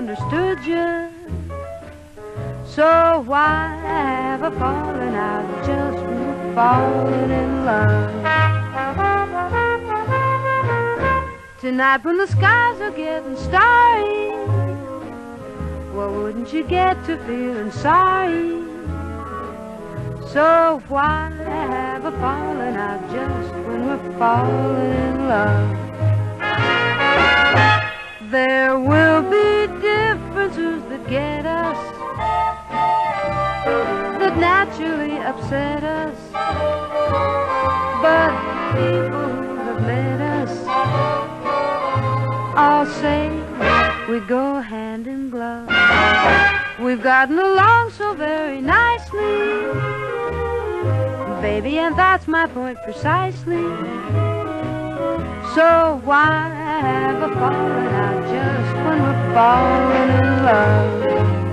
understood you. So why have a falling out just for falling in love? Tonight when the skies are getting starry, well, wouldn't you get to feeling sorry? So why have a falling out just when we're falling in love? There will be differences that get us, that naturally upset us, but people who have met us all say we go hand in glove. We've gotten along so very nicely, baby, and that's my point precisely. So why have a falling out just when we're falling in love?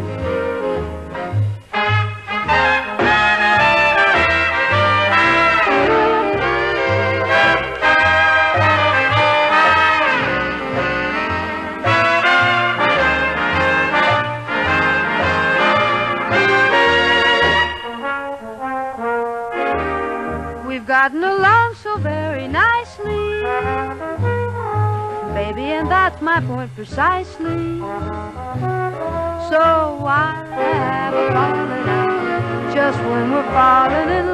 We've gotten along so very nicely, baby, and that's my point precisely. So why have a falling out just when we're falling in love?